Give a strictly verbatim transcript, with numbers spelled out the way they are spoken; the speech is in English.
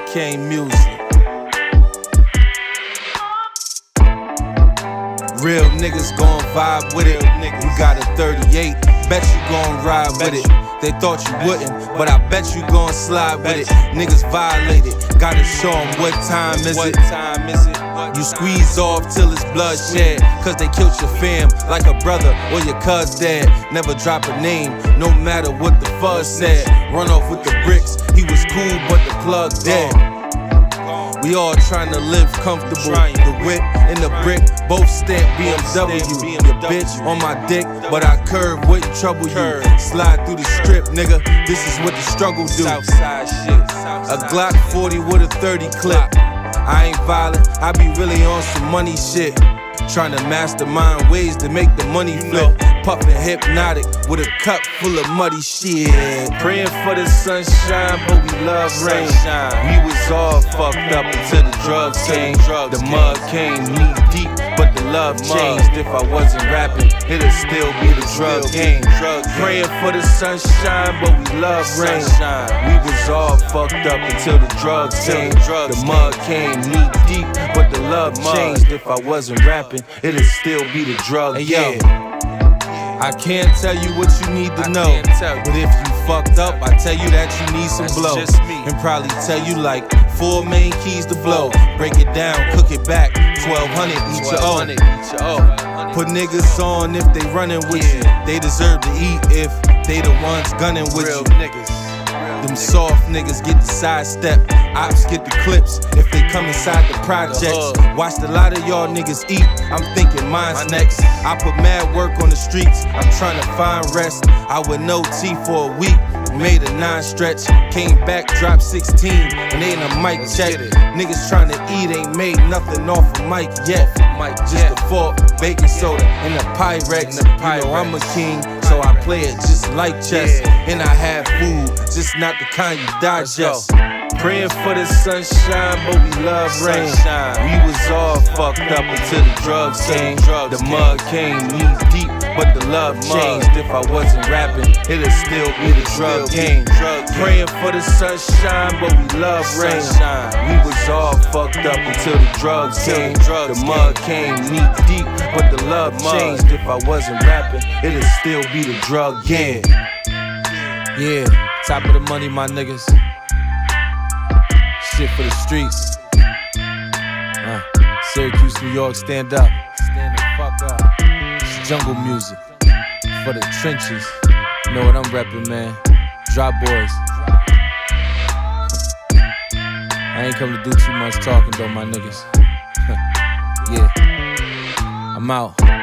King music. Real niggas gon' vibe with it. You got a thirty-eight, bet you gon' ride with it. They thought you wouldn't, but I bet you gon' slide with it. Niggas violated, gotta show them what time is it. You squeeze off till it's bloodshed, cause they killed your fam like a brother or your cuz dad. Never drop a name, no matter what the fuzz said. Run off with the bricks, he was cool but the plug dead. We all trying to live comfortable. The whip and the brick, both stamp B M W. Your bitch on my dick, but I curve, wouldn't trouble you. Slide through the strip, nigga, this is what the struggle do. A Glock forty with a thirty clip. I ain't violent, I be really on some money shit. Trying to mastermind ways to make the money flip. Puffin' hypnotic with a cup full of muddy shit. Praying for the sunshine, but we love rain. We was all fucked up until the drugs came. The mud came knee deep, but the love changed. If I wasn't rapping, it'd still be the drug game. Praying for the sunshine, but we love rain. We was all fucked up until the drugs came. The mud came knee deep, but the love changed. If I wasn't rapping, it'd still be the drug game. I can't tell you what you need to know, but if you fucked up, I tell you that you need some blow. And probably tell you like four main keys to blow. Break it down, cook it back, twelve hundred each your own. Put niggas on if they running with you. They deserve to eat if they the ones gunning with you. Them soft niggas get the sidestep. Ops get the clips if they come inside the projects. Watched a lot of y'all niggas eat, I'm thinking mine's next. I put mad work on the streets, I'm trying to find rest. I went no T for a week, made a nine stretch. Came back, dropped sixteen, and ain't a mic check. Niggas trying to eat, ain't made nothing off of mic yet. Just a fork, baking soda, and a Pyrex. You know I'm a king, so I play it just like chess. And I have food, just not the kind you digest. Praying for the sunshine, but we love rain. We was all fucked up until the drugs came. The mud came knee deep, but the love changed. If I wasn't rapping, it'd still be the drug game. Praying for the sunshine, but we love rain. We was all fucked up until the drugs came. The mud came knee deep, but the love changed. If I wasn't rapping, it'd still be the drug game. Yeah, top of the money, my niggas. Shit for the streets. Uh, Syracuse, New York, stand up. Stand the fuck up. It's jungle music for the trenches. You know what I'm reppin', man. Drop boys. I ain't come to do too much talking though, my niggas. Yeah, I'm out.